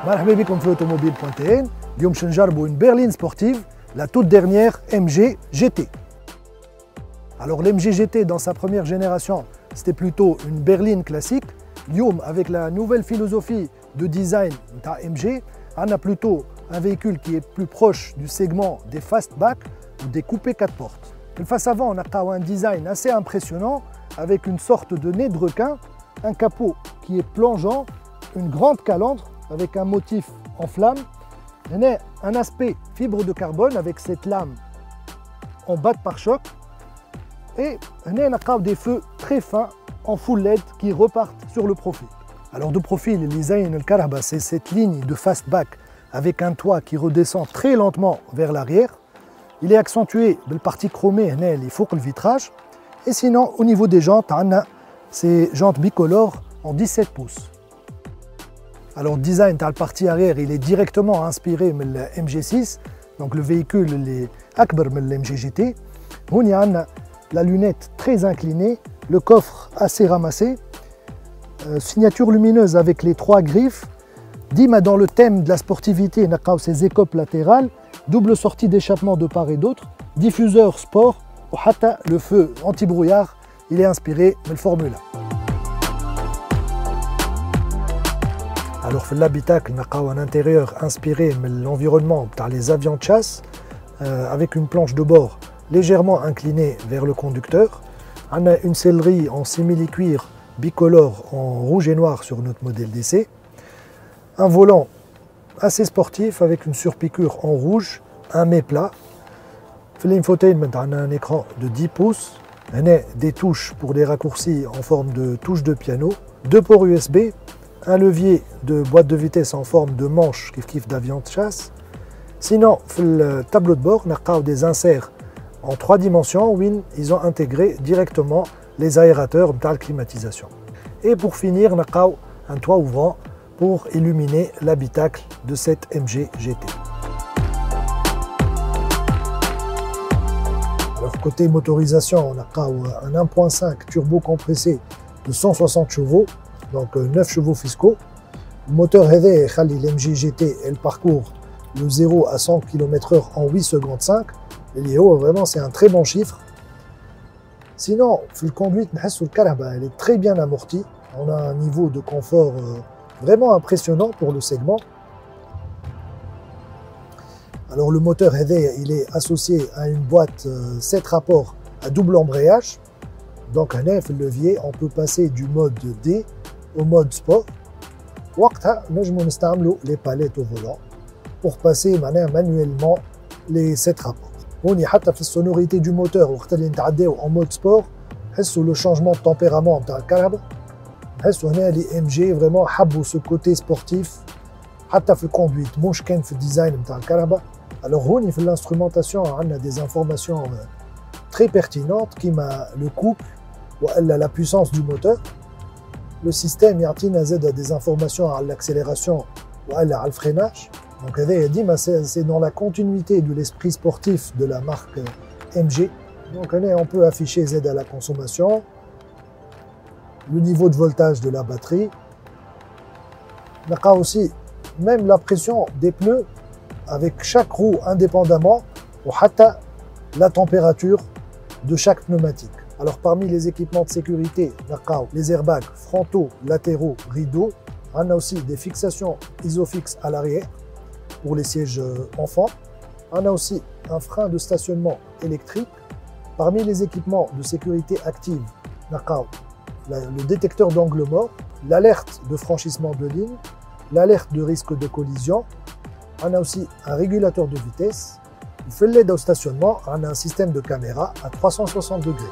مرحبا بكم في automobile.tn. اليوم باش نجربوا une berline sportive, la toute dernière MG GT. Alors l'MG GT dans sa première génération, c'était plutôt une berline classique. اليوم avec la nouvelle philosophie de design de MG, on a plutôt un véhicule qui est plus proche du segment des fastback ou des coupés 4 portes. Le face avant, on a un design assez impressionnant avec une sorte de nez de requin, un capot qui est plongeant, une grande calandre avec un motif en flamme, un aspect fibre de carbone avec cette lame en bas de pare-choc et on a des feux très fins en full LED qui repartent sur le profil. Alors de profil, l'Izayn al-Karaba, c'est cette ligne de fastback avec un toit qui redescend très lentement vers l'arrière. Il est accentué par la partie chromée, les fouques le vitrage. Et sinon, au niveau des jantes, on a ces jantes bicolores en 17 pouces. Alors le design de la partie arrière, il est directement inspiré de la MG6. Donc le véhicule est akbar de la MG GT. On y a la lunette très inclinée, le coffre assez ramassé. Signature lumineuse avec les 3 griffes. Dima dans le thème de la sportivité, on a ces écopes latérales, double sortie d'échappement de part et d'autre, diffuseur sport, ou le feu anti-brouillard, il est inspiré de la Formule 1. Alors l'habitacle, on a un intérieur inspiré de l'environnement par les avions de chasse, avec une planche de bord légèrement inclinée vers le conducteur. On a une sellerie en simili-cuir bicolore en rouge et noir sur notre modèle d'essai. Un volant assez sportif avec une surpiqûre en rouge, un mets plat. L'infotainment, on a un écran de 10 pouces, on a des touches pour des raccourcis en forme de touche de piano, 2 ports USB, un levier de boîte de vitesse en forme de manche qui d'avion de chasse. Sinon, le tableau de bord, on a des inserts en 3 dimensions où ils ont intégré directement les aérateurs de la climatisation. Et pour finir, on a un toit ouvrant pour illuminer l'habitacle de cette MG GT. Alors côté motorisation, on a un 1.5 turbo compressé de 160 chevaux, donc 9 chevaux fiscaux. Le moteur HEVE, l'MG GT, elle parcourt le 0 à 100 km/h en 8 secondes 5. Et vraiment, c'est un très bon chiffre. Sinon, le conduite, elle est très bien amortie. On a un niveau de confort vraiment impressionnant pour le segment. Alors le moteur HEVE, il est associé à une boîte 7 rapports à double embrayage. Donc le levier, on peut passer du mode D au mode sport. On peut les palettes au volant pour passer manuellement les 7 rapports. On y a la sonorité du moteur en mode sport, le changement de tempérament de la carbe. Les MG vraiment ce côté sportif, حتى في الكوندويت مش كان في الديزاين نتاع الكهرباء. Alors هوني في l'instrumentation on a des informations très pertinentes كيما le couple ولا la puissance du moteur. Le système يعطينا زاد des informations على l'accélération ولا على le freinage. Donc c'est dans la continuité de l'esprit sportif de la marque MG. Donc on peut afficher Z à la consommation, le niveau de voltage de la batterie. On a aussi même la pression des pneus avec chaque roue indépendamment ou la température de chaque pneumatique. Alors parmi les équipements de sécurité, on a les airbags frontaux, latéraux, rideaux. On a aussi des fixations isofix à l'arrière pour les sièges enfants. On a aussi un frein de stationnement électrique. Parmi les équipements de sécurité active, on a le détecteur d'angle mort, l'alerte de franchissement de ligne, l'alerte de risque de collision. On a aussi un régulateur de vitesse. Le LED au stationnement, on a un système de caméra à 360 degrés.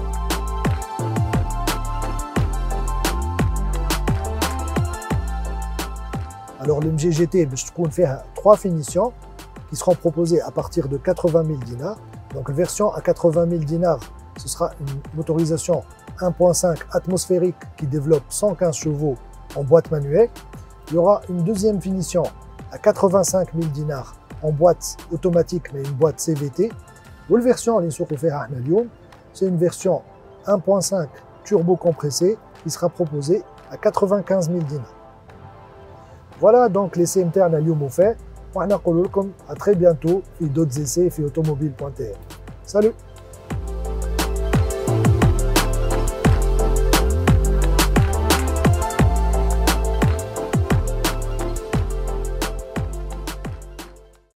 Alors l'MG GT, on fait 3 finitions qui seront proposées à partir de 80 000 dinars. Donc la version à 80 000 dinars, ce sera une motorisation 1.5 atmosphérique qui développe 115 chevaux en boîte manuelle. Il y aura une deuxième finition à 85 000 dinars en boîte automatique mais une boîte CVT. Ou la version c'est une version 1.5 turbo compressée qui sera proposée à 95 000 dinars. Voilà donc l'essai نتاعنا اليوم fait. وحنا نقول لكم à très bientôt في d'autres essais في automobile.tr. Salut.